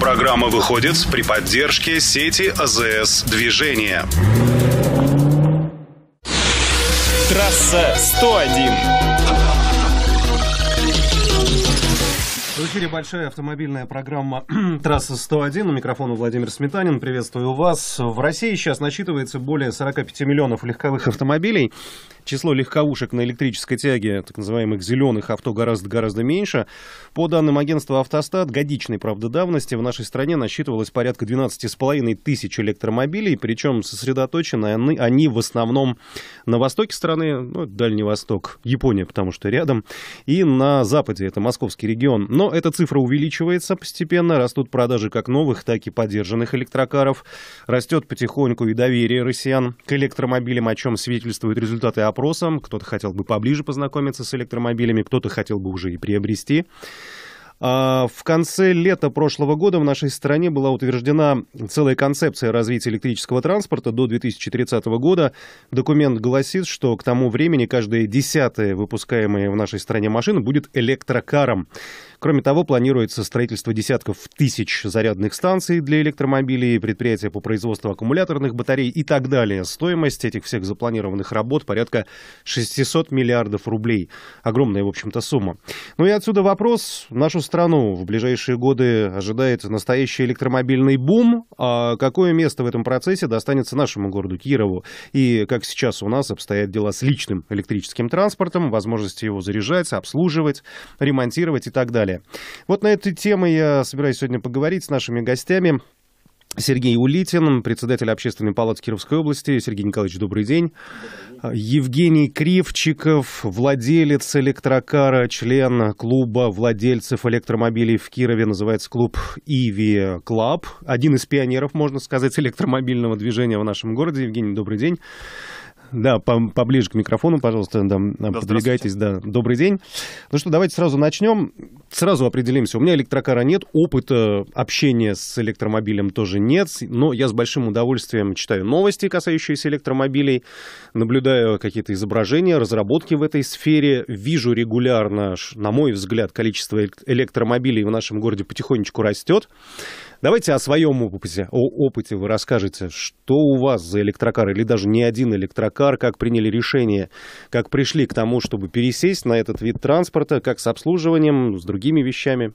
Программа выходит при поддержке сети АЗС «Движение». Трасса 101. В эфире большая автомобильная программа «Трасса 101». У микрофона Владимир Сметанин. Приветствую вас. В России сейчас насчитывается более 45 миллионов легковых автомобилей. Число легковушек на электрической тяге, так называемых зеленых авто, гораздо меньше. По данным агентства «Автостат», годичной, правда, давности в нашей стране насчитывалось порядка 12,5 тысяч электромобилей, причем сосредоточены они в основном на востоке страны, ну, Дальний Восток, Япония, потому что рядом, и на западе, это московский регион. Но эта цифра увеличивается постепенно, растут продажи как новых, так и подержанных электрокаров, растет потихоньку и доверие россиян к электромобилям, о чем свидетельствуют результаты опросам. Кто-то хотел бы поближе познакомиться с электромобилями, кто-то хотел бы уже и приобрести. В конце лета прошлого года в нашей стране была утверждена целая концепция развития электрического транспорта до 2030 года. Документ гласит, что к тому времени каждая 10-я выпускаемая в нашей стране машина будет электрокаром. Кроме того, планируется строительство десятков тысяч зарядных станций для электромобилей, предприятия по производству аккумуляторных батарей и так далее. Стоимость этих всех запланированных работ порядка 600 миллиардов рублей. Огромная, в общем-то, сумма. Ну и отсюда вопрос. Нашу страну в ближайшие годы ожидает настоящий электромобильный бум. А какое место в этом процессе достанется нашему городу Кирову? И как сейчас у нас обстоят дела с личным электрическим транспортом, возможности его заряжать, обслуживать, ремонтировать и так далее. Вот на эту тему я собираюсь сегодня поговорить с нашими гостями. Сергей Улитин, председатель Общественной палаты Кировской области. Сергей Николаевич, добрый день. Евгений Кривчиков, владелец электрокара, член клуба владельцев электромобилей в Кирове, называется клуб EV Club. Один из пионеров, можно сказать, электромобильного движения в нашем городе. Евгений, добрый день. Да, поближе к микрофону, пожалуйста, да, подвигайтесь. Да. Добрый день. Ну что, давайте сразу начнем. Сразу определимся. У меня электрокара нет, опыта общения с электромобилем тоже нет, но я с большим удовольствием читаю новости, касающиеся электромобилей, наблюдаю какие-то изображения, разработки в этой сфере, вижу регулярно, на мой взгляд, количество электромобилей в нашем городе потихонечку растет. Давайте о своем опыте вы расскажете, что у вас за электрокар, или даже не один электрокар, как приняли решение, как пришли к тому, чтобы пересесть на этот вид транспорта, как с обслуживанием, с другими вещами.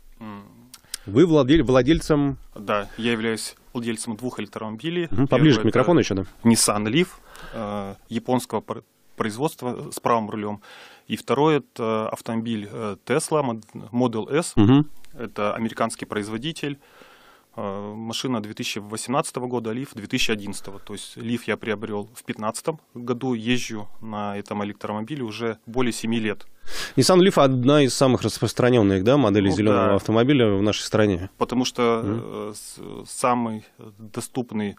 Вы владельцем... Да, я являюсь владельцем двух электромобилей. Поближе к микрофону еще, да. Nissan Leaf, японского производства с правым рулем. И второй это автомобиль Tesla Model S. Это американский производитель. Машина 2018 года, Leaf 2011. То есть Leaf я приобрел в 2015 году, езжу на этом электромобиле уже более 7 лет. Nissan Leaf одна из самых распространенных, да, моделей зеленого автомобиля в нашей стране. Потому что самая доступная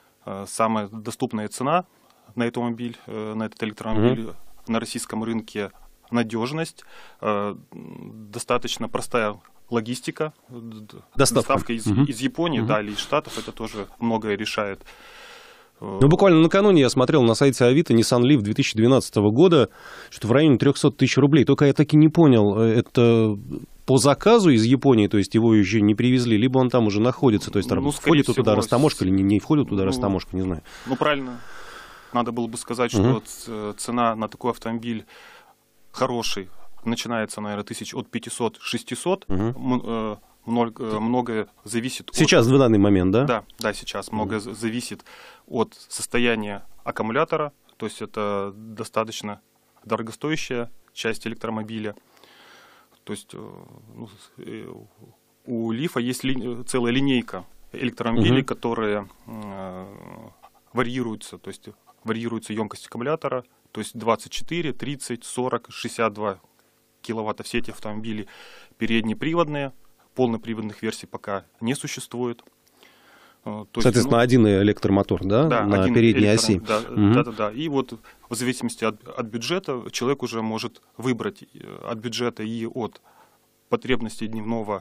цена на этот электромобиль на российском рынке, надежность, достаточно простая логистика, доставка из Японии, да, или из Штатов, это тоже многое решает. Ну, буквально накануне я смотрел на сайте Авито Nissan Leaf 2012 года, что в районе 300 тысяч рублей. Только я так и не понял, это по заказу из Японии, то есть его еще не привезли, либо он там уже находится, то есть входит туда растаможка или не входит туда растаможка, не знаю. Ну, правильно, надо было бы сказать, что цена на такой автомобиль хороший начинается, наверное, от 500-600. Многое зависит сейчас, в данный момент, да? Да, сейчас. Многое зависит от состояния аккумулятора. То есть это достаточно дорогостоящая часть электромобиля. То есть у Лифа есть целая линейка электромобилей, которые варьируются. То есть варьируется емкость аккумулятора. То есть 24, 30, 40, 62 киловатта. Все эти автомобили переднеприводные. Полноприводных версий пока не существует. Соответственно, один электромотор, да, на передней оси. Да. И вот в зависимости от бюджета человек уже может выбрать от бюджета и от потребностей дневного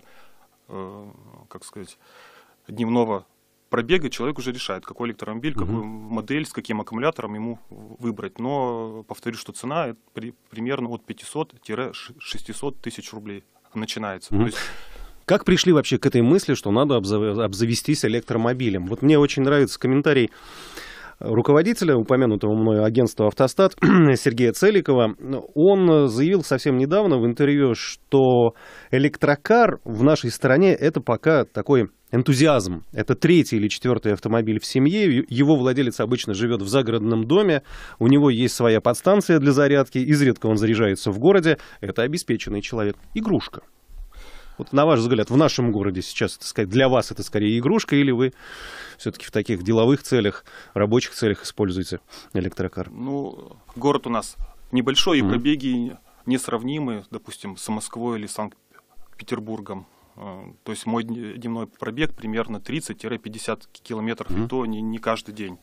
пробега, человек уже решает, какой электромобиль, какую модель, с каким аккумулятором ему выбрать. Но повторю, что цена примерно от 500-600 тысяч рублей начинается. То есть Как пришли вообще к этой мысли, что надо обзавестись электромобилем? Вот мне очень нравится комментарий руководителя упомянутого мною агентства «Автостат» Сергея Целикова. Он заявил совсем недавно в интервью, что электрокар в нашей стране — это пока такой энтузиазм. Это 3-й или 4-й автомобиль в семье. Его владелец обычно живет в загородном доме. У него есть своя подстанция для зарядки. Изредка он заряжается в городе. Это обеспеченный человек. Игрушка. Вот на ваш взгляд, в нашем городе сейчас, так сказать, для вас это скорее игрушка, или вы все-таки в таких деловых целях, рабочих целях используете электрокар? Ну, город у нас небольшой, и пробеги несравнимы, допустим, с Москвой или Санкт-Петербургом. То есть мой дневной пробег примерно 30-50 километров, и то не каждый день.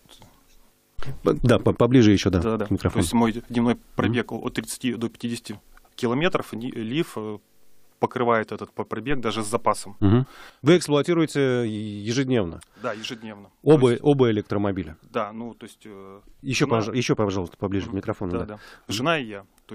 Да, поближе еще, да, к микрофону. То есть мой дневной пробег от 30 до 50 километров, Лиф покрывает этот пробег даже с запасом. Вы эксплуатируете ежедневно? Да, ежедневно. Оба электромобиля? Да, ну, то есть... Еще, пожалуйста, поближе к микрофону. Да. Жена и я. То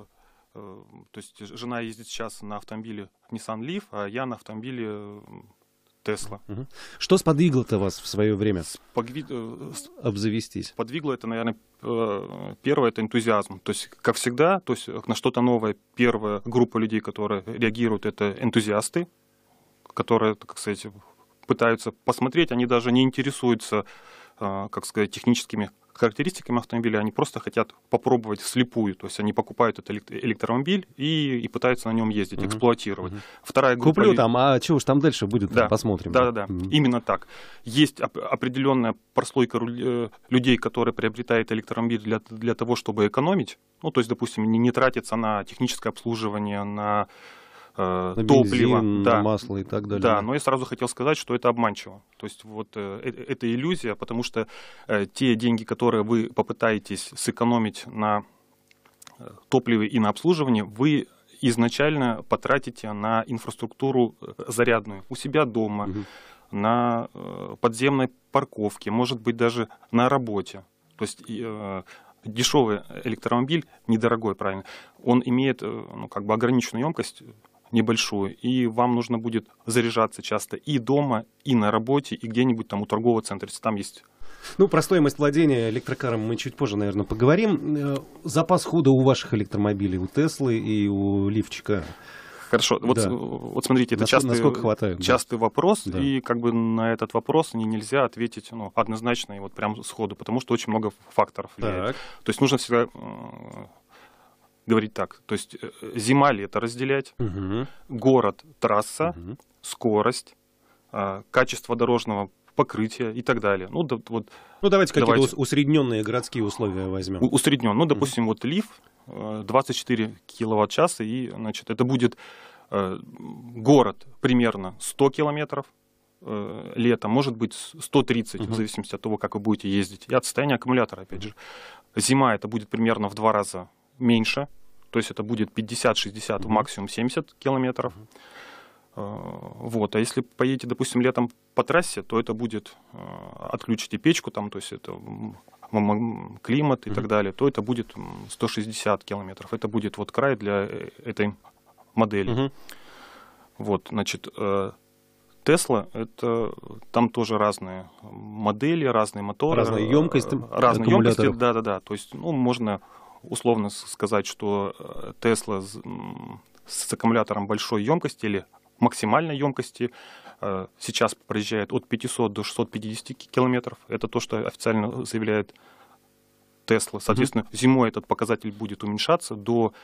есть жена ездит сейчас на автомобиле Nissan Leaf, а я на автомобиле Tesla. Что сподвигло-то вас в свое время обзавестись? Сподвигло это, наверное, первое — это энтузиазм. То есть, как всегда, то есть на что-то новое первая группа людей, которые реагируют, это энтузиасты, которые, как сказать, пытаются посмотреть, они даже не интересуются, как сказать, техническими характеристиками автомобиля, они просто хотят попробовать вслепую. То есть они покупают этот электромобиль и пытаются на нем ездить, эксплуатировать. Вторая группа... Куплю там, а чего уж там дальше будет, да, посмотрим. Да. Именно так. Есть определенная прослойка людей, которые приобретают электромобиль для того, чтобы экономить. Ну, то есть, допустим, не тратиться на техническое обслуживание, на топливо, бензин, на масло и так далее. Да, но я сразу хотел сказать, что это обманчиво. То есть вот это иллюзия, потому что те деньги, которые вы попытаетесь сэкономить на топливе и на обслуживании, вы изначально потратите на инфраструктуру зарядную у себя дома, на подземной парковке, может быть, даже на работе. То есть дешевый электромобиль, недорогой, правильно, он имеет ограниченную емкость, небольшую, и вам нужно будет заряжаться часто и дома, и на работе, и где-нибудь там у торгового центра, если там есть. Ну, про стоимость владения электрокаром мы чуть позже, наверное, поговорим. Запас хода у ваших электромобилей, у Теслы и у Лифчика? Хорошо, вот смотрите, это частый вопрос, да. И как бы на этот вопрос нельзя ответить однозначно и вот прям сходу, потому что очень много факторов влияет. То есть нужно всегда говорить так, то есть зима, лето разделять, город, трасса, скорость, качество дорожного покрытия и так далее. Давайте какие-то усредненные городские условия возьмем. Усреднен. Допустим, вот Лиф 24 киловатт-часа, и, значит, это будет город примерно 100 километров, лето, может быть 130, в зависимости от того, как вы будете ездить, и от состояния аккумулятора, опять же. Зима это будет примерно в 2 раза меньше, то есть это будет 50-60, максимум 70 километров. Вот. А если поедете, допустим, летом по трассе, то это будет отключите печку, там, то есть это климат и так далее, то это будет 160 километров. Это будет вот край для этой модели. Вот, значит, Tesla, это там тоже разные модели, разные моторы. Разные емкости. Разные емкости, да. То есть, можно условно сказать, что Tesla с аккумулятором большой емкости или максимальной емкости сейчас проезжает от 500 до 650 километров. Это то, что официально заявляет Tesla. Соответственно, зимой этот показатель будет уменьшаться до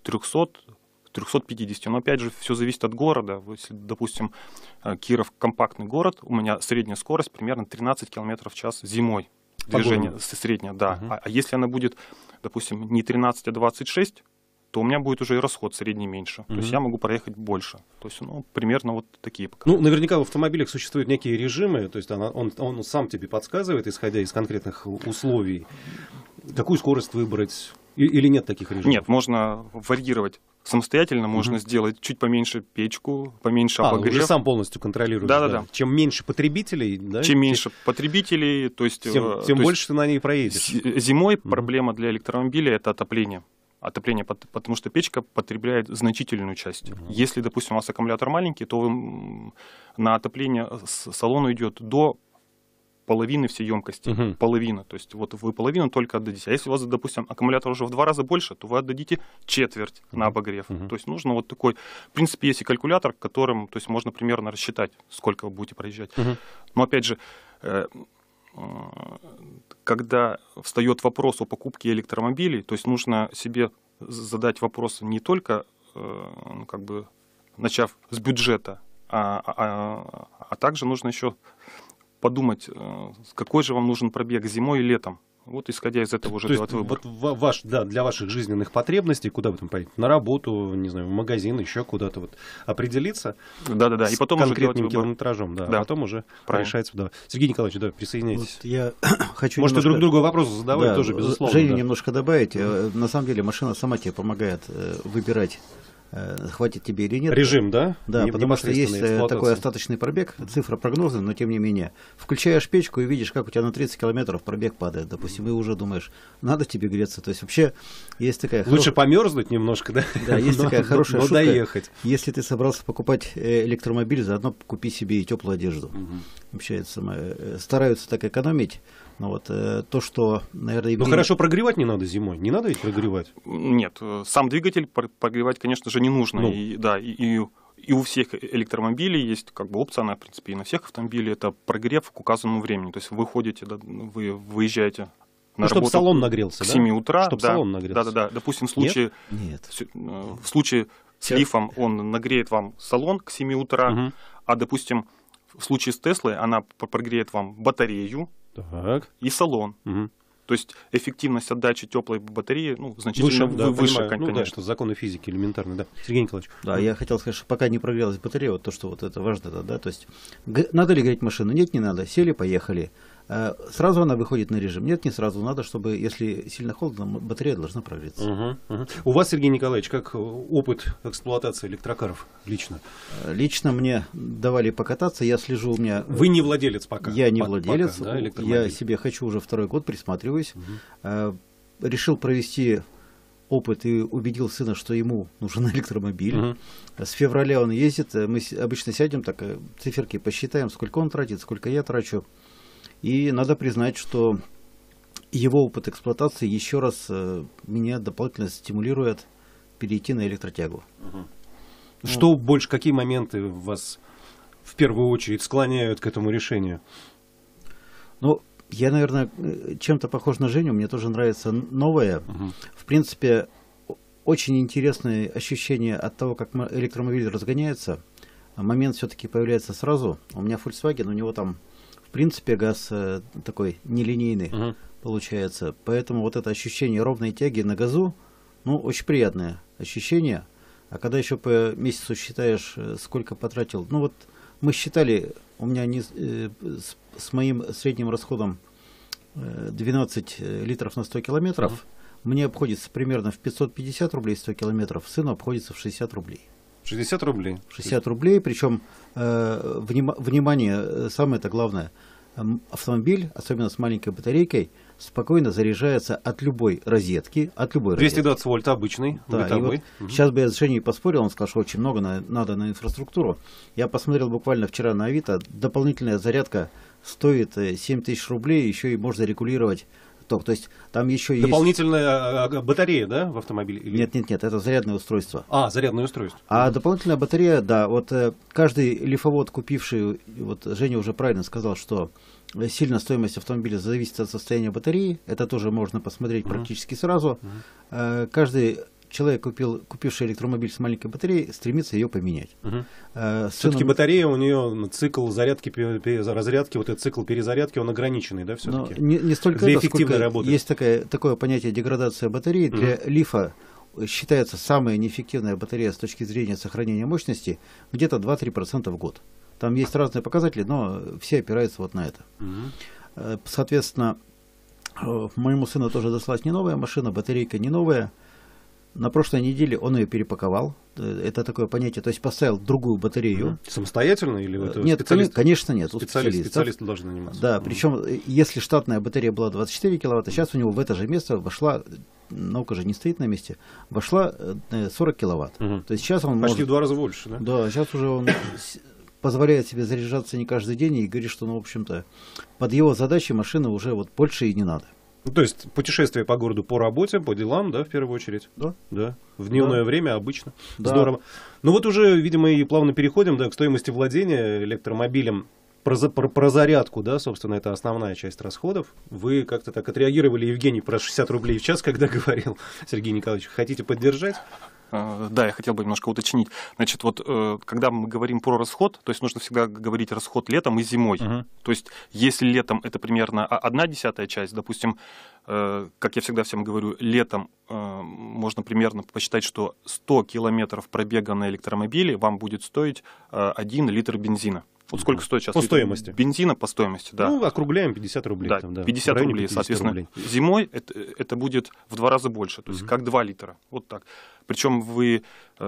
300-350. Но опять же, все зависит от города. Если, допустим, Киров компактный город, у меня средняя скорость примерно 13 километров в час зимой. Движение среднее, да. А если она будет, допустим, не 13, а 26, то у меня будет уже и расход средний меньше. То есть я могу проехать больше. То есть, примерно вот такие показатели. Наверняка в автомобилях существуют некие режимы, то есть он сам тебе подсказывает, исходя из конкретных условий, какую скорость выбрать, или нет таких режимов? Нет, можно варьировать самостоятельно, можно сделать чуть поменьше печку, поменьше обогрев. Уже сам полностью контролируешь. Да. Чем меньше потребителей, да? Чем меньше потребителей, то есть... Тем больше ты на ней проедешь. Зимой проблема для электромобиля — это отопление. отопление, потому что печка потребляет значительную часть. Если, допустим, у вас аккумулятор маленький, то на отопление салону идет до половины всей емкости. Половина. То есть вот вы половину только отдадите. А если у вас, допустим, аккумулятор уже в 2 раза больше, то вы отдадите четверть на обогрев. То есть нужно вот такой... В принципе, есть и калькулятор, которым, то есть, можно примерно рассчитать, сколько вы будете проезжать. Но опять же, когда встает вопрос о покупке электромобилей, то есть нужно себе задать вопрос не только, как бы, начав с бюджета, а также нужно еще подумать, какой же вам нужен пробег зимой и летом. Вот исходя из этого уже делать выбор. Вот для ваших жизненных потребностей, куда вы там поедете? На работу, не знаю, в магазин, еще куда-то вот определиться. Да. И потом с уже конкретным километражом, да. А потом уже решается. Да. Сергей Николаевич, да, присоединяйтесь. Вот я хочу Можете друг другу вопросы задавать тоже, безусловно. Женя, немножко добавить. На самом деле машина сама тебе помогает выбирать, хватит тебе или нет. Режим, да? Да, потому что есть такой остаточный пробег, цифра прогнозная, но тем не менее. Включаешь печку и видишь, как у тебя на 30 километров пробег падает, допустим, и уже думаешь, надо тебе греться. То есть вообще есть такая... Лучше померзнуть немножко, да? Да, есть такая хорошая шутка. Доехать. Если ты собрался покупать электромобиль, заодно купи себе и теплую одежду. Вообще, стараются так экономить. Но вот то, что, наверное... Но хорошо прогревать не надо зимой. Не надо ведь прогревать? Нет, сам двигатель прогревать, конечно же, не нужно. И у всех электромобилей есть как бы опция, она, в принципе, и на всех автомобилях, это прогрев к указанному времени. То есть вы ходите, вы выезжаете на работу, чтобы салон нагрелся, к 7 утра. Чтобы салон нагрелся. Да. Допустим, в случае с лифом он нагреет вам салон к 7 утра, а, допустим, в случае с Теслой она прогреет вам батарею, и салон. То есть эффективность отдачи теплой батареи значительно выше, конечно. Да, что законы физики элементарные, да. Сергей Николаевич. Да, я хотел сказать, что пока не прогрелась батарея, вот то, что вот это важно, да, то есть надо ли греть машину? Нет, не надо. Сели, поехали. Сразу она выходит на режим. Нет, не сразу. Надо, чтобы, если сильно холодно, батарея должна прогреться. У вас, Сергей Николаевич, как опыт эксплуатации электрокаров лично? Лично мне давали покататься. Я слежу, у меня... Вы не владелец пока? Я не владелец. Пока, да, я себе хочу уже 2-й год, присматриваюсь. Решил провести опыт и убедил сына, что ему нужен электромобиль. С февраля он ездит. Мы обычно сядем, так циферки посчитаем, сколько он тратит, сколько я трачу. И надо признать, что его опыт эксплуатации еще раз меня дополнительно стимулирует перейти на электротягу. Что больше, какие моменты вас в первую очередь склоняют к этому решению? Ну, я, наверное, чем-то похож на Женю, мне тоже нравится новое. В принципе, очень интересное ощущение от того, как электромобиль разгоняется. Момент все-таки появляется сразу. У меня Volkswagen, у него там... В принципе, газ такой нелинейный получается. Поэтому вот это ощущение ровной тяги на газу, очень приятное ощущение. А когда еще по месяцу считаешь, сколько потратил... вот мы считали, у меня с моим средним расходом 12 литров на 100 километров, мне обходится примерно в 550 рублей 100 километров, сыну обходится в 60 рублей. 60 рублей? 60 рублей, причем, внимание, самое-то главное, автомобиль, особенно с маленькой батарейкой, спокойно заряжается от любой розетки. 220 вольт обычный, да, бытовой. Вот сейчас бы я с Женей поспорил, он сказал, что очень много надо на инфраструктуру. Я посмотрел буквально вчера на Авито, дополнительная зарядка стоит 7 тысяч рублей, еще и можно регулировать ток. То есть там еще дополнительная батарея, да, в автомобиле? Нет, это зарядное устройство. Зарядное устройство. А дополнительная батарея, да, вот каждый лифовод, купивший, вот Женя уже правильно сказал, что сильно стоимость автомобиля зависит от состояния батареи, это тоже можно посмотреть практически сразу. Каждый человек, купивший электромобиль с маленькой батареей, стремится ее поменять. Все-таки батарея, у нее цикл зарядки, разрядки, вот этот цикл перезарядки, он ограниченный, да, все-таки? Не столько для эффективной работы. Есть такое понятие деградация батареи. Для лифа считается самая неэффективная батарея с точки зрения сохранения мощности где-то 2-3% в год. Там есть разные показатели, но все опираются вот на это. Соответственно, моему сыну тоже досталась не новая машина, батарейка не новая. На прошлой неделе он ее перепаковал. Это такое понятие, то есть поставил другую батарею. Самостоятельно или это нет, конечно нет. Специалисты должны заниматься. Да, причем если штатная батарея была 24 киловатта, сейчас у него в это же место вошла наука же не стоит на месте, вошла 40 киловатт. То есть сейчас он почти может... в 2 раза больше, да? Да, сейчас уже он позволяет себе заряжаться не каждый день и говорит, что, ну, в общем-то, под его задачи машины уже вот больше и не надо. Ну, то есть путешествие по городу по работе, по делам, да, в первую очередь? Да. Да. В дневное время обычно. Да. Здорово. Ну вот уже, видимо, и плавно переходим, да, к стоимости владения электромобилем. Про зарядку, да, собственно, это основная часть расходов. Вы как-то так отреагировали, Евгений, про 60 рублей в час, когда говорил Сергей Николаевич. Хотите поддержать? Да, я хотел бы немножко уточнить. Значит, вот когда мы говорим про расход, то есть нужно всегда говорить расход летом и зимой. То есть если летом это примерно 1/10 часть, допустим, как я всегда всем говорю, летом можно примерно посчитать, что 100 километров пробега на электромобиле вам будет стоить 1 литр бензина. Вот сколько стоит сейчас по стоимости бензина по стоимости, да. Ну, округляем 50 рублей. Да, там, да. 50 рублей, 50 соответственно. рублей. Зимой это будет в 2 раза больше, то есть как 2 литра. Вот так. Причем вы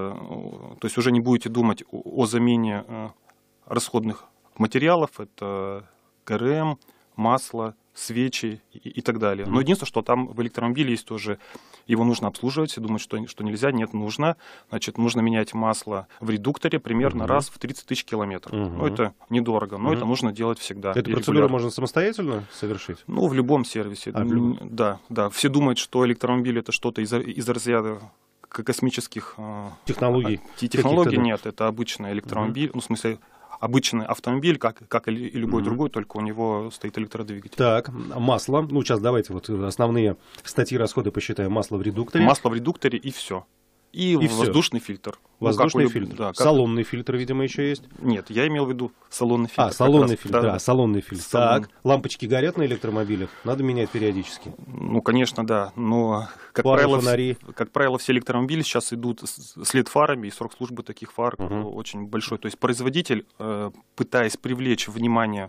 то есть уже не будете думать о замене расходных материалов. Это ГРМ, масло, свечи и так далее. Но единственное, что там в электромобиле есть тоже, его нужно обслуживать, все думают, что нельзя, нет, нужно. Значит, нужно менять масло в редукторе примерно раз в 30 тысяч километров. Ну, это недорого, но это нужно делать всегда. Эту процедуру можно самостоятельно совершить? Ну, в любом сервисе. В любом? Да. Все думают, что электромобиль это что-то из разряда космических технологий. Технологий нет, это обычный электромобиль, ну, в смысле, обычный автомобиль, как и любой другой, только у него стоит электродвигатель. Так, масло. Ну, сейчас давайте вот основные статьи расхода посчитаем. Масло в редукторе. Масло в редукторе и все. И воздушный фильтр. Воздушный фильтр. Да, салонный фильтр, видимо, еще есть. Нет, я имел в виду салонный фильтр. Салонный фильтр, да, салонный фильтр. Так, лампочки горят на электромобилях? Надо менять периодически. Ну, конечно, да. Но, как правило, все электромобили сейчас идут с LED-фарами, и срок службы таких фар очень большой. То есть производитель, пытаясь привлечь внимание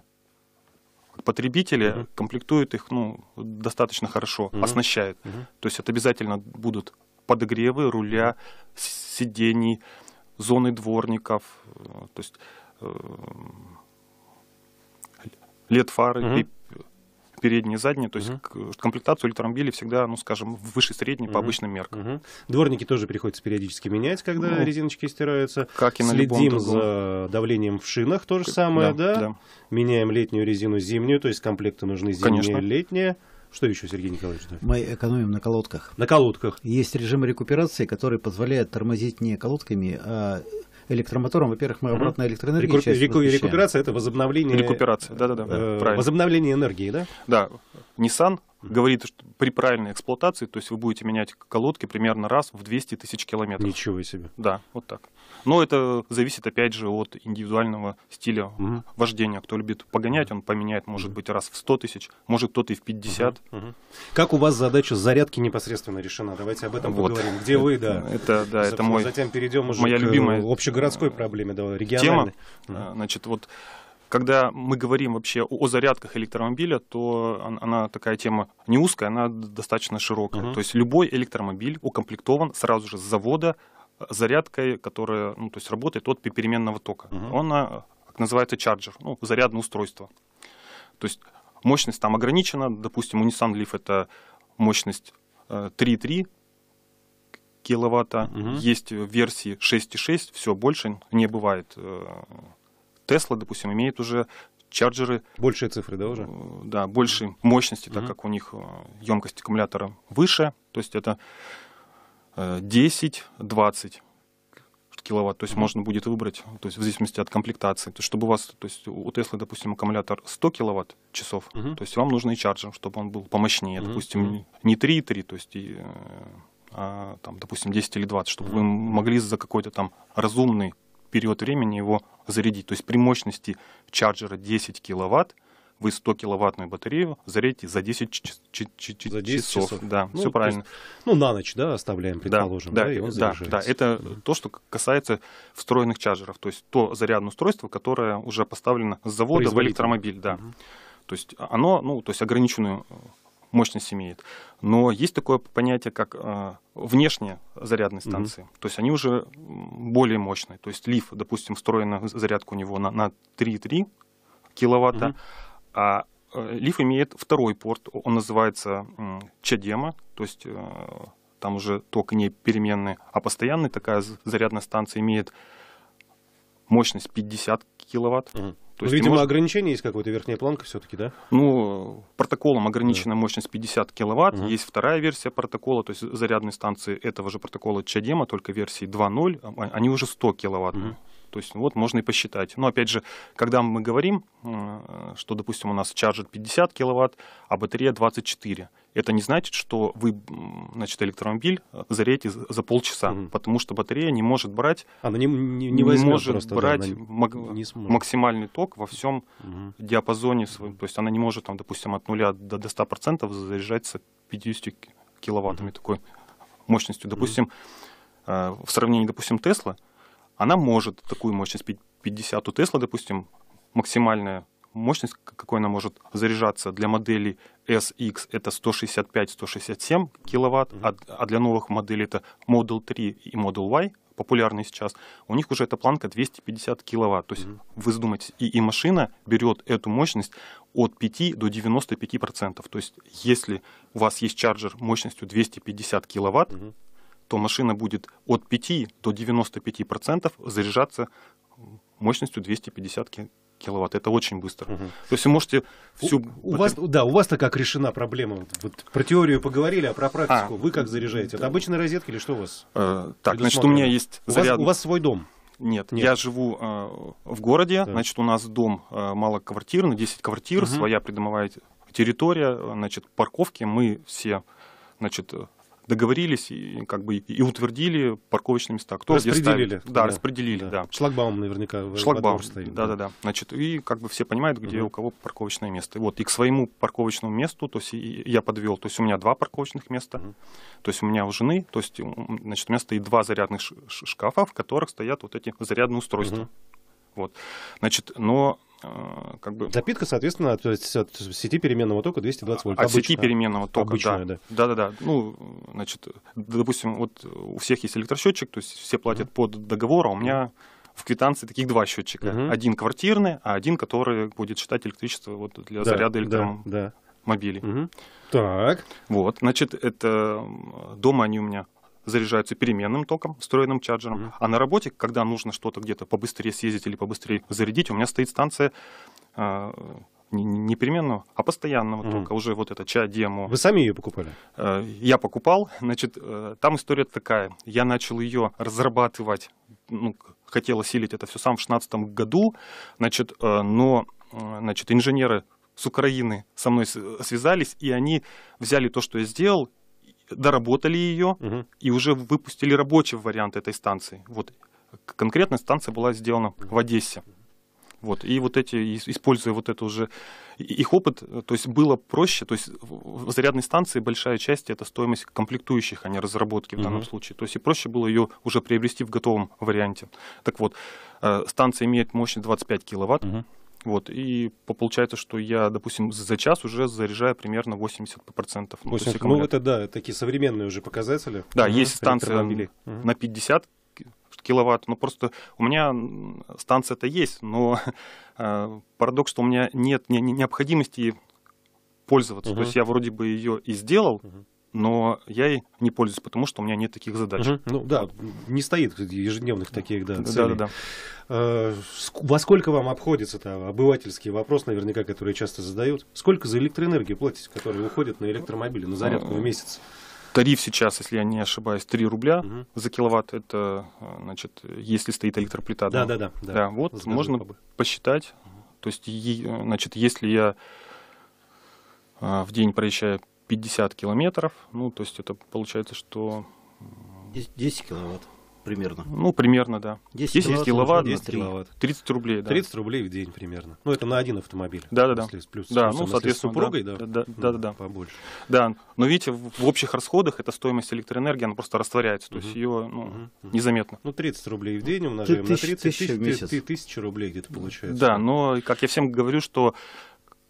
потребителя, комплектует их достаточно хорошо, оснащает. То есть это обязательно будут подогревы руля, сидений, зоны дворников, то есть LED-фары, передние, задние. То есть комплектацию электромобилей всегда, ну, скажем, выше средней по обычным меркам. Дворники тоже приходится периодически менять, когда резиночки стираются. Как и на Следим за давлением в шинах, то же самое, да? Меняем летнюю резину, зимнюю, то есть комплекты нужны зимняя, летняя. Что еще, Сергей Николаевич? Мы экономим на колодках. На колодках. Есть режим рекуперации, который позволяет тормозить не колодками, а электромотором. Во-первых, мы обратно электроэнергию Рекуперация — это возобновление... Рекуперация, да-да-да, правильно. Возобновление энергии, да? Да. Nissan говорит, что при правильной эксплуатации, то есть вы будете менять колодки примерно раз в 200 тысяч километров. Ничего себе. Да, вот так. Но это зависит, опять же, от индивидуального стиля вождения. Кто любит погонять, он поменяет, может быть, раз в 100 тысяч, может, кто-то и в 50. Как у вас задача зарядки непосредственно решена? Давайте об этом поговорим. Где вы, да? Это мой... Затем перейдем уже моя любимая общегородской проблеме, да, региональной. Тема. Значит, вот когда мы говорим вообще о зарядках электромобиля, то она такая тема не узкая, она достаточно широкая. То есть любой электромобиль укомплектован сразу же с завода зарядкой, которая, ну, то есть работает от переменного тока. Она называется чарджер, ну, зарядное устройство. То есть мощность там ограничена. Допустим, у Nissan Leaf это мощность 3,3 киловатта. Есть версии 6,6, все, больше не бывает. Tesla, допустим, имеет уже чарджеры. Большие цифры, да, уже? Да, большей мощности, так как у них емкость аккумулятора выше. То есть это 10-20 киловатт. То есть можно будет выбрать, то есть в зависимости от комплектации. То есть, чтобы у вас, то есть у Tesla, допустим, аккумулятор 100 киловатт часов, то есть вам нужен и чарджер, чтобы он был помощнее. Допустим, не 3,3, то есть там, допустим, 10 или 20, чтобы вы могли за какой-то там разумный период времени его зарядить. То есть при мощности чарджера 10 киловатт вы 100-киловаттную батарею зарядите за 10 часов. Да, ну, все правильно. Есть, ну, на ночь, да, оставляем, предположим, да, и он заряжается. Да, это то, что касается встроенных чарджеров. То есть то зарядное устройство, которое уже поставлено с завода в электромобиль. Да. То есть оно, ну, то есть ограниченную мощность имеет. Но есть такое понятие, как внешние зарядные станции. То есть они уже более мощные. То есть Leaf, допустим, встроена зарядка у него на 3,3 киловатта, а Leaf имеет второй порт, он называется CHAdeMO, то есть там уже ток не переменный, а постоянный. Такая зарядная станция имеет мощность 50 киловатт. То есть, видимо, ограничение есть какое-то, верхняя планка все-таки, да? Ну, протоколом ограничена мощность 50 киловатт. Есть вторая версия протокола, то есть зарядной станции этого же протокола CHAdeMO, только версии 2.0, они уже 100 киловатт. То есть вот можно и посчитать. Но опять же, когда мы говорим, что, допустим, у нас чарджер 50 киловатт, а батарея 24, это не значит, что вы, значит, электромобиль зарядите за полчаса, потому что батарея не может брать, она не может просто, брать да, максимальный ток во всем диапазоне своем. То есть она не может, там, допустим, от 0 до 100% заряжаться 50 киловаттами такой мощностью. Допустим, в сравнении, допустим, Tesla, она может такую мощность 50 у Tesla, допустим, максимальная мощность, какой она может заряжаться для моделей SX, это 165-167 киловатт, а для новых моделей это Model 3 и Model Y, популярные сейчас, у них уже эта планка 250 киловатт. То есть вы задумайтесь, и машина берет эту мощность от 5 до 95%. То есть если у вас есть чарджер мощностью 250 киловатт, то машина будет от 5 до 95% заряжаться мощностью 250 киловатт. Это очень быстро. То есть вы можете всю... У вас-то как решена проблема? Вот про теорию поговорили, а про практику вы как заряжаете? Это обычная розетка или что у вас? Так, значит, у меня есть заряд... У вас свой дом? Нет, я живу в городе, значит, у нас дом малоквартирный, 10 квартир, своя придомовая территория, значит, парковки, мы все, значит, договорились и как бы и утвердили парковочные места. Кто распределили. Да, распределили, да. Шлагбаум наверняка Шлагбаум стоит. Да. Значит, и как бы все понимают, где у кого парковочное место. Вот, и к своему парковочному месту, то есть я подвел, то есть у меня 2 парковочных места, то есть у меня у жены, то есть, значит, у меня стоит 2 зарядных шкафа, в которых стоят вот эти зарядные устройства. Вот, значит, но как бы... Запитка, соответственно, то есть от сети переменного тока 220 вольт. От сети переменного тока, обычная, да. Ну, значит, допустим, вот у всех есть электросчетчик, то есть все платят под договор, а у меня в квитанции таких 2 счетчика. Один квартирный, а один, который будет считать электричество вот для заряда электромобилей. Так. Вот, значит, это дома они у меня заряжаются переменным током, встроенным чарджером. А на работе, когда нужно что-то где-то побыстрее съездить или побыстрее зарядить, у меня стоит станция не переменного, а постоянного тока. Уже вот это CHAdeMO. Вы сами ее покупали? Я покупал. Значит, там история такая. Я начал ее разрабатывать, хотел осилить это все сам в 2016 году, значит, но значит, инженеры с Украины со мной связались, и они взяли то, что я сделал, доработали ее и уже выпустили рабочий вариант этой станции. Вот. Конкретная станция была сделана в Одессе. Вот. И вот эти, используя вот это уже их опыт, то есть было проще, то есть в зарядной станции большая часть это стоимость комплектующих, а не разработки в данном случае. То есть и проще было ее уже приобрести в готовом варианте. Так вот, станция имеет мощность 25 киловатт. Вот, и получается, что я, допустим, за час уже заряжаю примерно 80%. Ну, это, да, такие современные уже показатели. Да, есть станция на 50 киловатт, но просто у меня станция-то есть, но парадокс, что у меня нет необходимости пользоваться. То есть я вроде бы ее и сделал, но я ей не пользуюсь, потому что у меня нет таких задач. Ну да, не стоит ежедневных таких целей. Да. Во сколько вам обходится-то обывательский вопрос, наверняка, который часто задают? Сколько за электроэнергию платите, которая уходит на электромобили, на зарядку в месяц? Тариф сейчас, если я не ошибаюсь, 3 рубля за киловатт. Это, значит, если стоит электроплита. Да. Вот, скажи, можно посчитать. То есть, значит, если я в день проезжаю 50 километров, ну, то есть это получается, что... 10 киловатт примерно. Ну, примерно, да. 10 киловатт, 30 рублей, да. 30 рублей в день примерно. Ну, это на один автомобиль. Да. Плюс, да, ну, соответственно, с супругой, да. Побольше. Да, но видите, в общих расходах эта стоимость электроэнергии, она просто растворяется, то есть ее незаметно. Ну, 30 рублей в день умножаем на 30, 1000 в месяц. 1000 рублей где-то получается. Да, но, как я всем говорю, что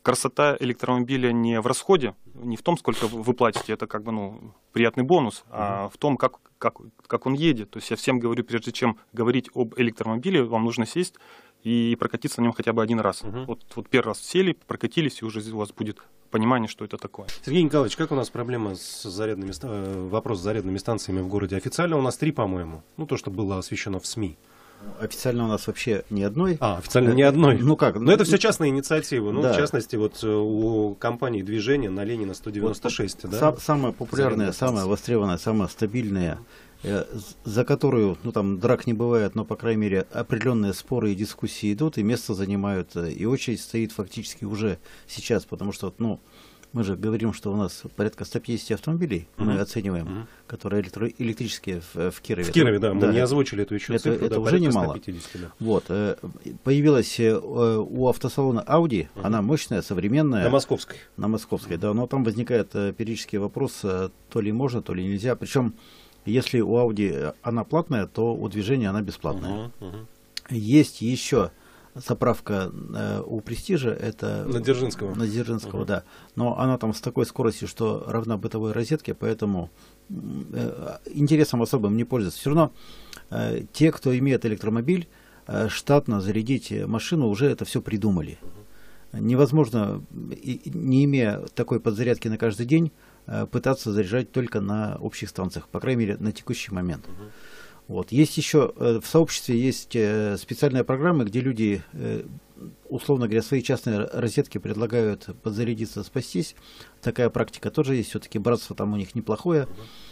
красота электромобиля не в расходе, не в том, сколько вы платите, это как бы, ну, приятный бонус, а в том, как он едет. То есть я всем говорю, прежде чем говорить об электромобиле, вам нужно сесть и прокатиться на нем хотя бы один раз. Вот первый раз сели, прокатились, и уже у вас будет понимание, что это такое. Сергей Николаевич, как у нас проблема с вопрос с зарядными станциями в городе? Официально у нас 3, по-моему. Ну, то, что было освещено в СМИ. Официально у нас вообще ни одной. Официально ни одной. Ну как? Но это все частные инициативы. Ну, да. в частности, вот у компании «Движение» на Ленина 196. Да? Самая популярная, самая востребованная, самая стабильная, за которую, ну там драк не бывает, но, по крайней мере, определенные споры и дискуссии идут, и место занимают, и очередь стоит фактически уже сейчас, потому что, ну, мы же говорим, что у нас порядка 150 автомобилей, мы оцениваем, которые электрические в Кирове. В Кирове, да, мы не озвучили эту еще цифру. Это уже немало. 150, да. Вот, появилась у автосалона Audi, она мощная, современная. На Московской. На Московской, да, но там возникает периодический вопрос, то ли можно, то ли нельзя. Причем, если у Audi она платная, то у Движения она бесплатная. Есть еще заправка у Престижа, это на Дзержинского. На Дзержинского, да. Но она там с такой скоростью, что равна бытовой розетке, поэтому интересом особым не пользуется. Все равно те, кто имеет электромобиль, штатно зарядить машину, уже это все придумали. Невозможно, не имея такой подзарядки на каждый день, пытаться заряжать только на общих станциях, по крайней мере, на текущий момент. Вот. Есть еще, в сообществе есть специальные программы, где люди, условно говоря, свои частные розетки предлагают подзарядиться, спастись. Такая практика тоже есть, все-таки братство там у них неплохое.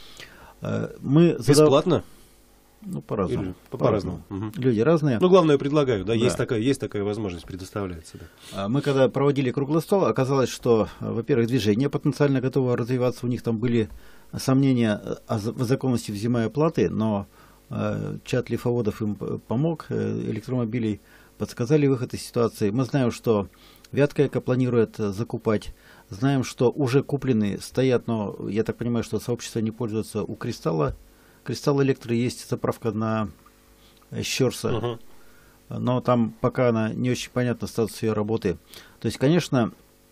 Бесплатно? Ну, по-разному. По-разному. Люди разные. Ну, главное, предлагаю, да, да. Есть такая возможность, предоставляется. Да. Мы когда проводили круглый стол, оказалось, что, во-первых, Движение потенциально готово развиваться, у них там были сомнения о законности взимая платы, но чат лифоводов им помог, электромобилей подсказали выход из ситуации. Мы знаем, что Вятка-Эко планирует закупать. Знаем, что уже купленные стоят, но я так понимаю, что сообщество не пользуется у Кристалла. Кристалл Электро есть заправка на Щерса, но там пока она не очень понятна статус ее работы. То есть, конечно,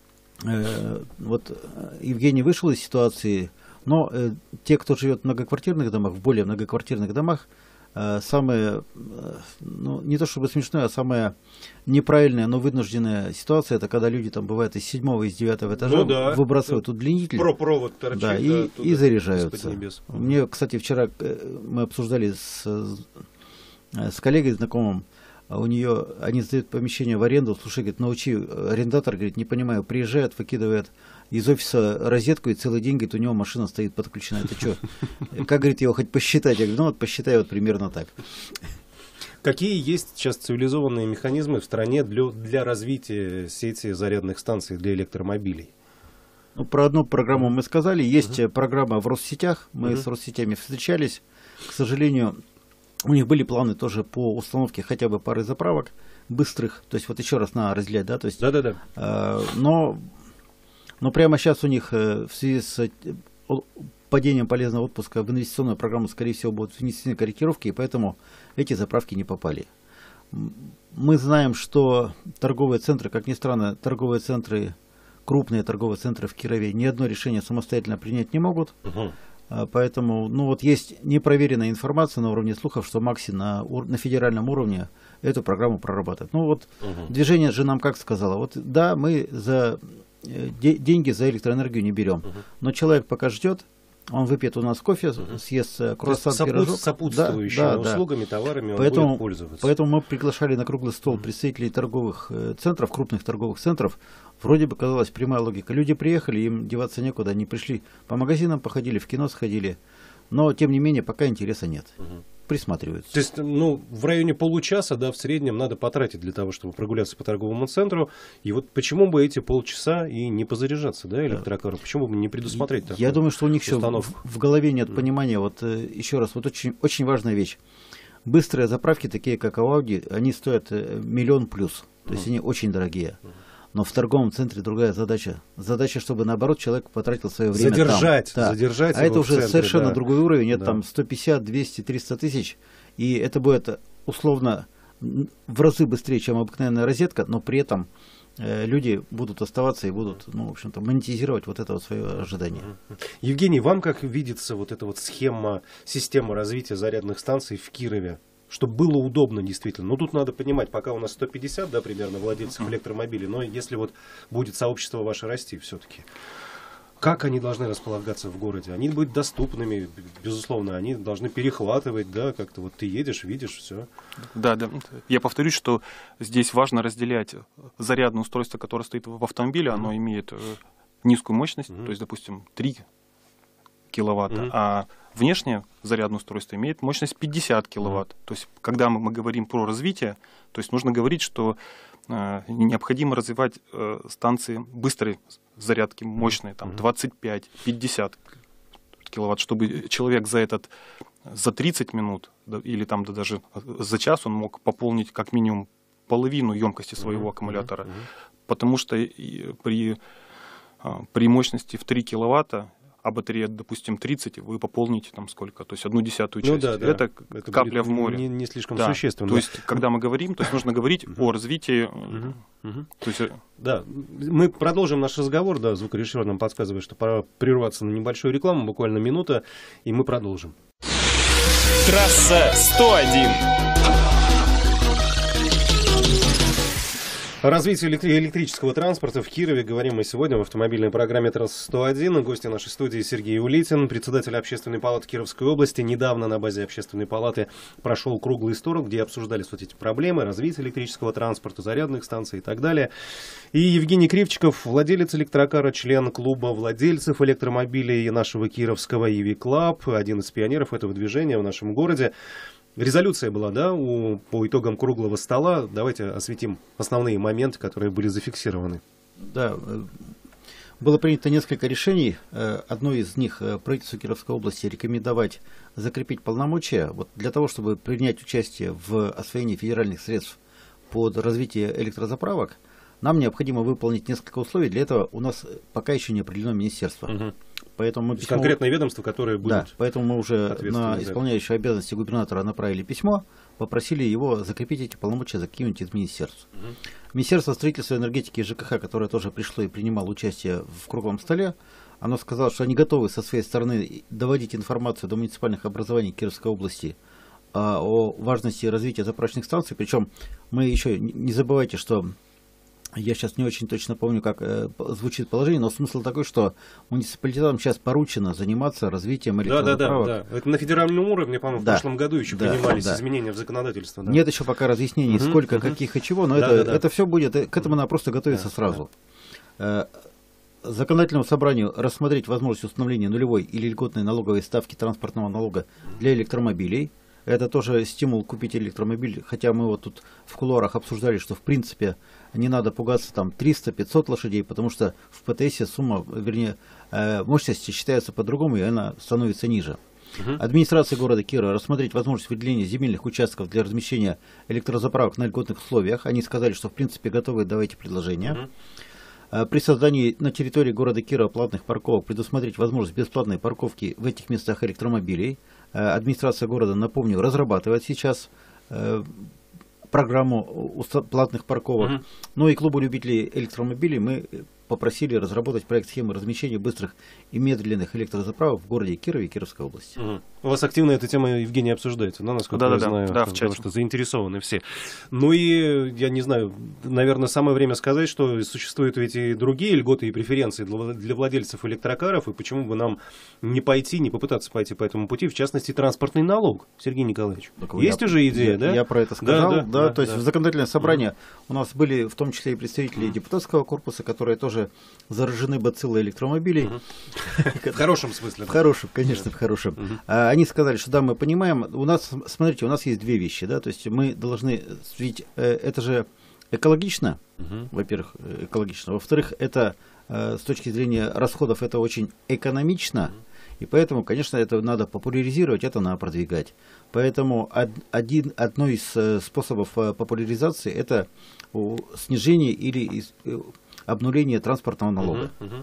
вот Евгений вышел из ситуации, но те, кто живет в многоквартирных домах, в более многоквартирных домах, самое, ну, не то чтобы смешное, а самая неправильная, но вынужденная ситуация, это когда люди там бывают из 7-го, из 9-го этажа, выбрасывают удлинитель, провод торчит, да, и заряжаются. Мне, кстати, вчера мы обсуждали с коллегой знакомым, они сдают помещение в аренду, слушай, говорит, научи, арендатор, говорит, не понимаю, приезжает, выкидывает из офиса розетку, и целый день, говорит, у него машина стоит подключена. Это что? Как, говорит, его хоть посчитать? Я говорю, ну вот посчитай вот примерно так. Какие есть сейчас цивилизованные механизмы в стране для развития сети зарядных станций для электромобилей? Ну, про одну программу мы сказали. Есть программа в Россетях. Мы с Россетями встречались. К сожалению, у них были планы тоже по установке хотя бы пары заправок быстрых. То есть вот еще раз надо разделять, да? То есть, но прямо сейчас у них в связи с падением полезного отпуска в инвестиционную программу, скорее всего, будут внесены корректировки, и поэтому эти заправки не попали. Мы знаем, что торговые центры, как ни странно, торговые центры, крупные торговые центры в Кирове ни одно решение самостоятельно принять не могут. Поэтому, ну вот есть непроверенная информация на уровне слухов, что Макси на федеральном уровне эту программу прорабатывает. Ну вот Движение же нам как сказало, вот да, мы за деньги за электроэнергию не берем, но человек пока ждет, он выпьет у нас кофе, съест круассан, пирожок. Сопутствующими услугами, товарами он будет пользоваться. Поэтому мы приглашали на круглый стол представителей торговых центров, крупных торговых центров. Вроде бы казалась прямая логика. Люди приехали, им деваться некуда, они пришли по магазинам, походили, в кино сходили. Но, тем не менее, пока интереса нет. Присматриваются. То есть, ну, в районе получаса, да, в среднем надо потратить для того, чтобы прогуляться по торговому центру. И вот почему бы эти полчаса и не позаряжаться, да, электрокаром? Почему бы не предусмотреть такую Я думаю, что у них еще в голове нет понимания. Вот еще раз, вот очень, очень важная вещь. Быстрые заправки, такие как Audi, они стоят 1 миллион плюс. То есть они очень дорогие. Но в торговом центре другая задача. Задача, чтобы, наоборот, человек потратил свое время задержать там. Задержать а это уже центре, совершенно другой уровень. Это там 150, 200, 300 тысяч. И это будет условно в разы быстрее, чем обыкновенная розетка, но при этом люди будут оставаться и будут, ну, в общем-то, монетизировать вот это вот свое ожидание. Евгений, вам как видится вот эта вот схема, система развития зарядных станций в Кирове? Чтобы было удобно действительно. Но тут надо понимать, пока у нас 150, да, примерно, владельцев электромобилей, но если вот будет сообщество ваше расти все-таки, как они должны располагаться в городе? Они будут доступными, безусловно, они должны перехватывать, да, как-то вот ты едешь, видишь, все. Да, да. Я повторюсь, что здесь важно разделять зарядное устройство, которое стоит в автомобиле, оно имеет низкую мощность, то есть, допустим, 3 киловатта, а внешнее зарядное устройство имеет мощность 50 киловатт. То есть, когда мы говорим про развитие, то есть нужно говорить, что необходимо развивать станции быстрой зарядки, мощные, там 25-50 киловатт, чтобы человек за 30 минут или там даже за час он мог пополнить как минимум половину емкости своего аккумулятора. Потому что при мощности в 3 киловатта, а батарея, допустим, 30, вы пополните там сколько? То есть 1/10 часть. Ну, да, да. Это капля в море. Не слишком да. существенно. То есть, когда мы говорим, то есть нужно говорить о развитии. То есть... Да, мы продолжим наш разговор. Да, звукорежиссер нам подсказывает, что пора прерваться на небольшую рекламу, буквально минута, и мы продолжим. Трасса 101. О развитии электрического транспорта в Кирове говорим мы сегодня в автомобильной программе «Трасса-101». Гости нашей студии Сергей Улитин, председатель Общественной палаты Кировской области. Недавно на базе Общественной палаты прошел круглый стол, где обсуждались вот эти проблемы, развитие электрического транспорта, зарядных станций и так далее. И Евгений Кривчиков, владелец электрокара, член клуба владельцев электромобилей нашего кировского EV Club, один из пионеров этого движения в нашем городе. Резолюция была, да, по итогам круглого стола. Давайте осветим основные моменты, которые были зафиксированы. Да, было принято несколько решений. Одно из них правительству Кировской области рекомендовать закрепить полномочия вот для того, чтобы принять участие в освоении федеральных средств под развитие электрозаправок. Нам необходимо выполнить несколько условий. Для этого у нас пока еще не определено министерство. Поэтому мы письмо... Конкретные ведомства, которые будут... Да, поэтому мы уже на исполняющего обязанности губернатора направили письмо, попросили его закрепить эти полномочия за каким-нибудь из министерств. Министерство строительства, энергетики и ЖКХ, которое тоже пришло и принимало участие в круглом столе, оно сказало, что они готовы со своей стороны доводить информацию до муниципальных образований Кировской области о важности развития заправочных станций. Причем мы еще не забывайте, что... Я сейчас не очень точно помню, как звучит положение, но смысл такой, что муниципалитетам сейчас поручено заниматься развитием электрозаправок. Да. Это на федеральном уровне, по-моему, в прошлом году еще принимались изменения в законодательство. Да. Нет еще пока разъяснений, сколько, каких и чего, но это все будет, к этому надо просто готовиться сразу. Законодательному собранию рассмотреть возможность установления нулевой или льготной налоговой ставки транспортного налога для электромобилей. Это тоже стимул купить электромобиль, хотя мы вот тут в кулуарах обсуждали, что в принципе не надо пугаться там 300-500 лошадей, потому что в ПТСе сумма, вернее, мощности считается по-другому, и она становится ниже. Администрация города Кирова рассмотреть возможность выделения земельных участков для размещения электрозаправок на льготных условиях. Они сказали, что в принципе готовы давать эти предложения. При создании на территории города Кирова платных парковок предусмотреть возможность бесплатной парковки в этих местах электромобилей. Администрация города, напомню, разрабатывает сейчас программу платных парковок. Ну и клубу любителей электромобилей мы попросили разработать проект схемы размещения быстрых и медленных электрозаправок в городе Кирове и Кировской области. У вас активно эта тема, Евгений, обсуждается, да, насколько я знаю, потому что заинтересованы все. Ну и, я не знаю, наверное, самое время сказать, что существуют ведь и другие льготы и преференции для владельцев электрокаров, и почему бы нам не попытаться пойти по этому пути, в частности, транспортный налог, Сергей Николаевич. Есть уже идея, да? Я про это сказал, то есть в законодательное собрание у нас были в том числе и представители депутатского корпуса, которые тоже заражены бациллой электромобилей. В хорошем смысле. В хорошем, конечно, в хорошем. Они сказали, что да, мы понимаем, у нас, смотрите, у нас есть две вещи, да, то есть мы должны, ведь это же экологично, во-первых, экологично, во-вторых, это с точки зрения расходов это очень экономично, и поэтому, конечно, это надо популяризировать, это надо продвигать. Поэтому одно из способов популяризации это снижение или обнуление транспортного налога.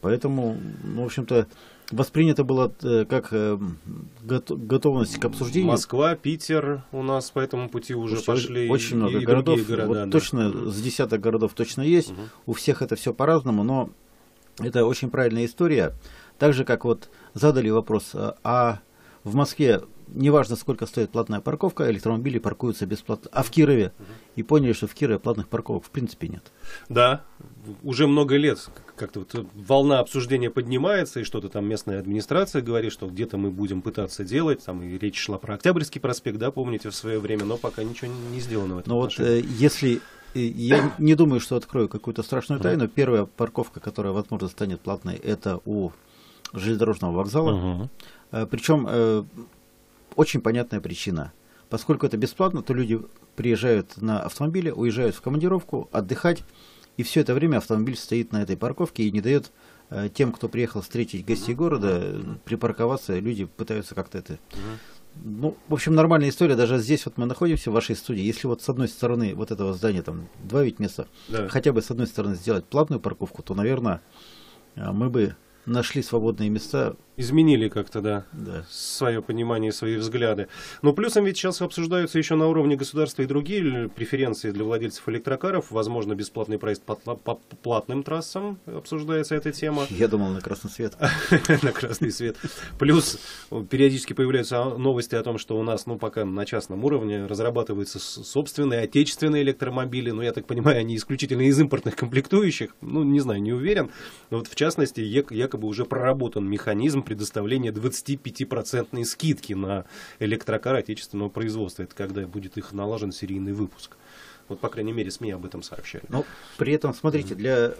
Поэтому, ну, в общем-то, воспринято было как готовность к обсуждению. Москва, Питер у нас по этому пути уже пошли. Очень много и городов. Города, вот да. точно с десяток городов точно есть. У всех это все по-разному, но это очень правильная история. Так же, как вот задали вопрос, а в Москве неважно, сколько стоит платная парковка, электромобили паркуются бесплатно. А в Кирове? И поняли, что в Кирове платных парковок в принципе нет. Да, уже много лет как-то вот волна обсуждения поднимается, и что-то там местная администрация говорит, что где-то мы будем пытаться делать. Там и речь шла про Октябрьский проспект, да, помните, в свое время, но пока ничего не сделано в этом отношении. Вот если... Я не думаю, что открою какую-то страшную тайну. Первая парковка, которая, возможно, станет платной, это у железнодорожного вокзала. Причем очень понятная причина. Поскольку это бесплатно, то люди приезжают на автомобиле, уезжают в командировку, отдыхать, и все это время автомобиль стоит на этой парковке и не дает тем, кто приехал встретить гостей города, припарковаться. Люди пытаются как-то это... Ну, в общем, нормальная история. Даже здесь вот мы находимся в вашей студии. Если вот с одной стороны вот этого здания, там 2 ведь места, хотя бы с одной стороны сделать платную парковку, то, наверное, мы бы нашли свободные места. Изменили как-то, да, свое понимание, свои взгляды. Но плюсом ведь сейчас обсуждаются еще на уровне государства и другие преференции для владельцев электрокаров. Возможно, бесплатный проезд по платным трассам, обсуждается эта тема. Я думал, на красный свет. На красный свет. Плюс периодически появляются новости о том, что у нас, ну, пока на частном уровне разрабатываются собственные отечественные электромобили. Но я так понимаю, они исключительно из импортных комплектующих. Ну, не знаю, не уверен. Но вот в частности, якобы уже проработан механизм предоставления 25% скидки на электрокары отечественного производства. Это когда будет их налажен серийный выпуск. Вот, по крайней мере, СМИ об этом сообщали. Но при этом, смотрите,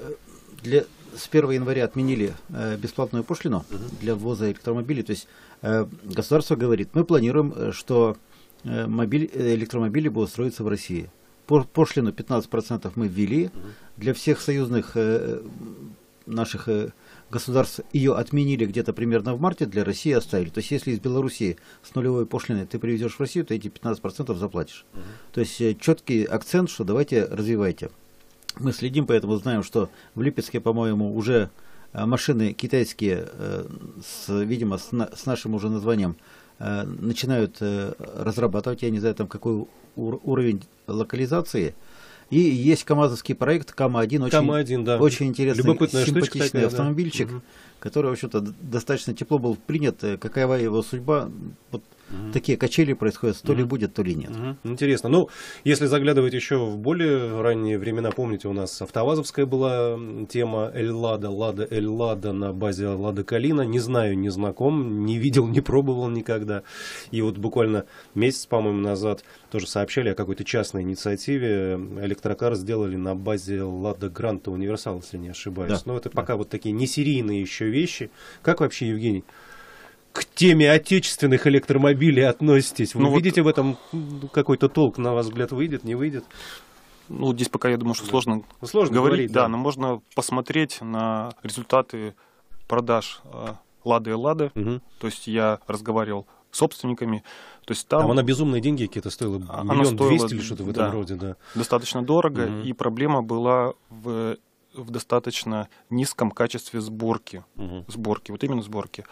с 1 января отменили бесплатную пошлину для ввоза электромобилей. То есть государство говорит, мы планируем, что электромобили будут строиться в России. Пошлину 15% мы ввели. Для всех союзных наших государств ее отменили где-то примерно в марте, для России оставили. То есть, если из Белоруссии с нулевой пошлиной ты привезешь в Россию, то эти 15% заплатишь. То есть, четкий акцент, что давайте развивайте. Мы следим, поэтому знаем, что в Липецке, по-моему, уже машины китайские, видимо, с нашим уже названием, начинают разрабатывать. Я не знаю, там какой уровень локализации. И есть КАМАЗовский проект КАМА-1, очень интересный, симпатичный такая, автомобильчик, который, в общем-то, достаточно тепло был принят. Какова его судьба? Вот такие качели происходят, то ли будет, то ли нет. Интересно. Ну, если заглядывать еще в более ранние времена, помните, у нас автовазовская была тема Эльлада, Лада Эльлада на базе Лада Калина. Не знаю, не знаком, не видел, не пробовал никогда. И вот буквально месяц, по-моему, назад тоже сообщали о какой-то частной инициативе. Электрокар сделали на базе Лада Гранта Универсал, если не ошибаюсь. Да. Но это пока вот такие несерийные еще вещи. Как вообще, Евгений, к теме отечественных электромобилей относитесь? Вы видите в этом какой-то толк, на ваш взгляд, выйдет, не выйдет? Ну, здесь пока, я думаю, что сложно говорить. Да, но можно посмотреть на результаты продаж Лады и Лады. То есть я разговаривал с собственниками. То есть там она безумные деньги какие-то стоила, 1 200 000 или что-то в этом роде. Да. Достаточно дорого, и проблема была в достаточно низком качестве сборки. Вот именно сборки.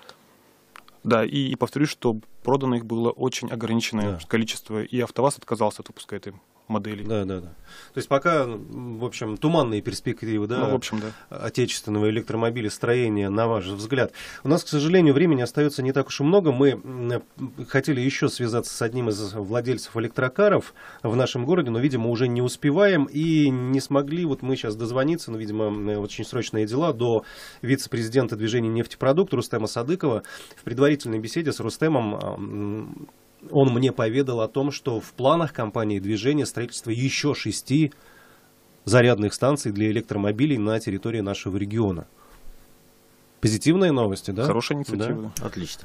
Да, и повторюсь, что продано их было очень ограниченное количество, и АвтоВАЗ отказался от выпуска этой модели. Да. То есть пока, в общем, туманные перспективы, да, в общем, отечественного электромобилестроения, на ваш взгляд. У нас, к сожалению, времени остается не так уж и много. Мы хотели еще связаться с одним из владельцев электрокаров в нашем городе, но, видимо, уже не успеваем и не смогли. Вот мы сейчас дозвониться, но, видимо, очень срочные дела, до вице-президента движения «Нефтепродукт» Рустема Садыкова. В предварительной беседе с Рустемом он мне поведал о том, что в планах компании движения строительство еще 6 зарядных станций для электромобилей на территории нашего региона. Позитивные новости, да? Хорошая инициатива. Да? Отлично.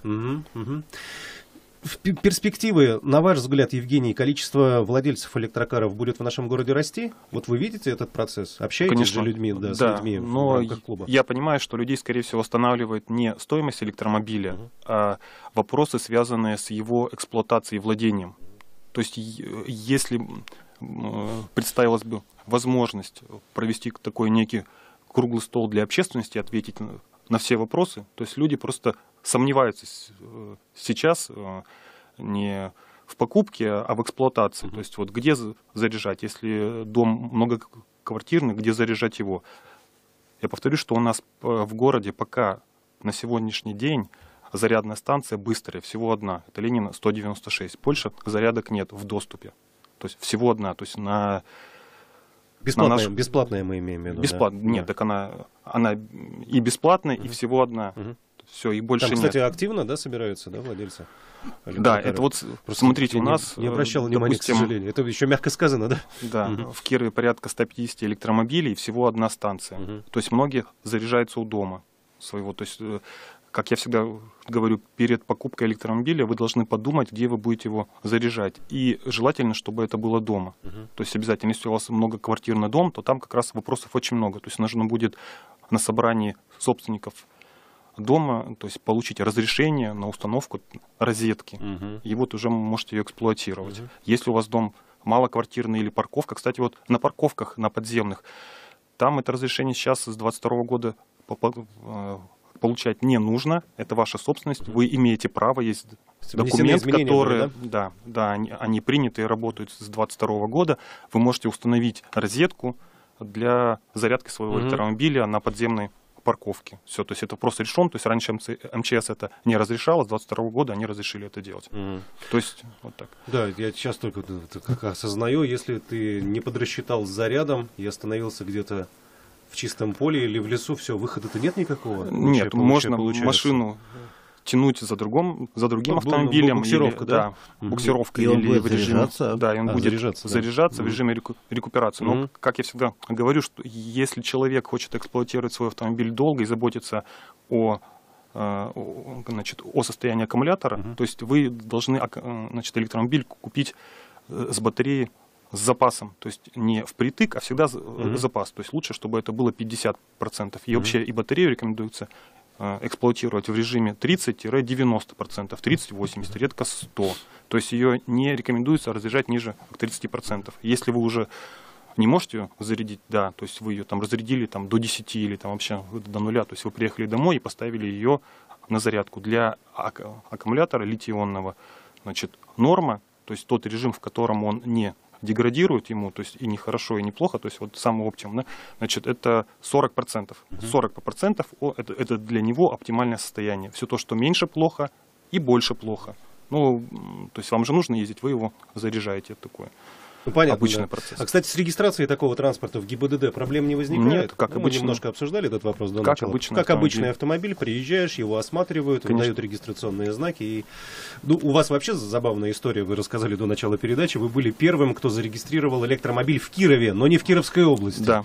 Перспективы, на ваш взгляд, Евгений, количество владельцев электрокаров будет в нашем городе расти? Вот вы видите этот процесс? Общаетесь с людьми, с людьми в рамках клуба? Я понимаю, что людей, скорее всего, останавливает не стоимость электромобиля, а вопросы, связанные с его эксплуатацией и владением. То есть, если представилась бы возможность провести такой некий круглый стол для общественности, ответить на все вопросы. То есть люди просто сомневаются сейчас не в покупке, а в эксплуатации. То есть вот где заряжать, если дом многоквартирный, где заряжать его. Я повторю, что у нас в городе пока на сегодняшний день зарядная станция быстрая, всего одна. Это Ленина 196. Больше зарядок нет в доступе. То есть всего одна. То есть на... Бесплатная мы имеем в виду. Бесплатно. Да? Нет, так она и бесплатная, и всего одна. Все, и больше там, нет. кстати, активно, да, собираются, да, владельцы? Да, это вот, смотрите, у нас... Не обращал внимания, допустим, к сожалению. Это еще мягко сказано, да? Да, в Кирове порядка 150 электромобилей, всего одна станция. То есть многие заряжаются у дома своего. То есть, как я всегда говорю, перед покупкой электромобиля вы должны подумать, где вы будете его заряжать. И желательно, чтобы это было дома. То есть обязательно, если у вас многоквартирный дом, то там как раз вопросов очень много. То есть нужно будет на собрании собственников дома, то есть получить разрешение на установку розетки. И вот уже можете ее эксплуатировать. Если у вас дом малоквартирный или парковка, кстати, вот на парковках, на подземных, там это разрешение сейчас с 2022 года получать не нужно, это ваша собственность, вы имеете право, есть документ, который, да, они приняты и работают с 2022 года, вы можете установить розетку для зарядки своего электромобиля на подземной парковке. Все, то есть это вопрос решен, то есть раньше МЧС это не разрешало, с 2022 года они разрешили это делать. То есть вот так. Да, я сейчас только как осознаю, если ты не подрасчитал с зарядом и остановился где-то в чистом поле или в лесу, все, выхода-то нет никакого? Нет, можно машину тянуть за другим автомобилем. Буксировка, да? Буксировка. И он будет заряжаться. Да, и он будет заряжаться в режиме рекуперации. Но, как я всегда говорю, что если человек хочет эксплуатировать свой автомобиль долго и заботиться о состоянии аккумулятора, то есть вы должны электромобиль купить с батареей с запасом, то есть не впритык, а всегда запас. То есть лучше, чтобы это было 50%. И вообще и батарею рекомендуется эксплуатировать в режиме 30-90%, 30-80%, редко 100%. То есть ее не рекомендуется разряжать ниже 30%. Если вы уже не можете ее зарядить, да, то есть вы ее там разрядили там, до 10 или там, вообще до 0, то есть вы приехали домой и поставили ее на зарядку. Для аккумулятора литий-ионного, норма, то есть тот режим, в котором он не деградирует ему, то есть и не хорошо, и не плохо, то есть вот самый оптимум, это 40%. 40% это для него оптимальное состояние. Все то, что меньше плохо и больше плохо. Ну, то есть вам же нужно ездить, вы его заряжаете, это такое. Понятно, обычный да. процесс. А, кстати, с регистрацией такого транспорта в ГИБДД проблем не возникает? Нет, как обычно. Мы немножко обсуждали этот вопрос до как начала. Обычный обычный автомобиль, приезжаешь, его осматривают, выдают регистрационные знаки. И... Ну, у вас вообще забавная история, вы рассказали до начала передачи. Вы были первым, кто зарегистрировал электромобиль в Кирове, но не в Кировской области. Да.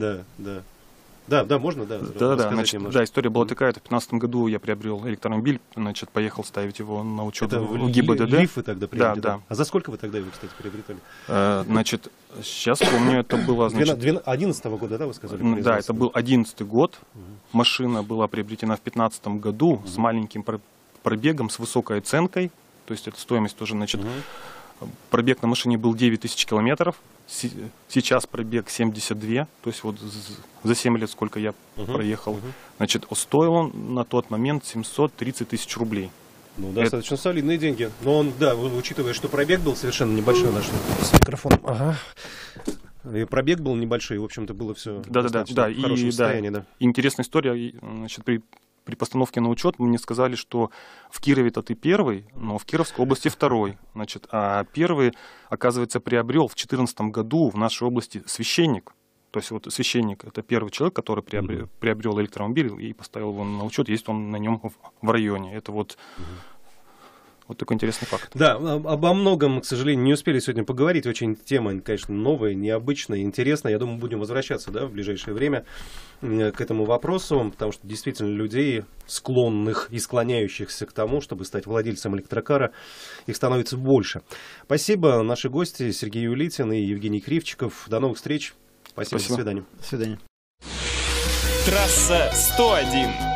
Да, можно, да. Да, история была такая. В 2015 году я приобрел электромобиль, поехал ставить его на учет в ГИБДД. Лиф вы тогда приобрели? Да. А за сколько вы тогда его, кстати, приобретали? Сейчас помню, это было... 2011 года, да, вы сказали? Да, это был 2011 год. Машина была приобретена в 2015 году с маленьким пробегом, с высокой оценкой. То есть это стоимость тоже, пробег на машине был 9000 километров. Сейчас пробег 72, то есть вот за 7 лет сколько я проехал. Стоил он на тот момент 730 тысяч рублей. Ну, достаточно солидные деньги. Но он, да, учитывая, что пробег был совершенно небольшой, наш с микрофоном. Ага. И пробег был небольшой, и, в общем-то, было все в хорошем состоянии. Да. Интересная история, при постановке на учет мне сказали, что в Кирове-то ты первый, но в Кировской области второй. А первый, оказывается, приобрел в 2014 году в нашей области священник. То есть вот священник — это первый человек, который приобрел электромобиль и поставил его на учет, есть он на нем в районе. Это вот такой интересный факт. Да, обо многом, к сожалению, не успели сегодня поговорить. Очень тема, конечно, новая, необычная, интересная. Я думаю, будем возвращаться, в ближайшее время к этому вопросу, потому что действительно людей, склонных и склоняющихся к тому, чтобы стать владельцем электрокара, их становится больше. Спасибо. Наши гости Сергей Юлитин и Евгений Кривчиков. До новых встреч. Спасибо. До свидания. До свидания. Трасса 101.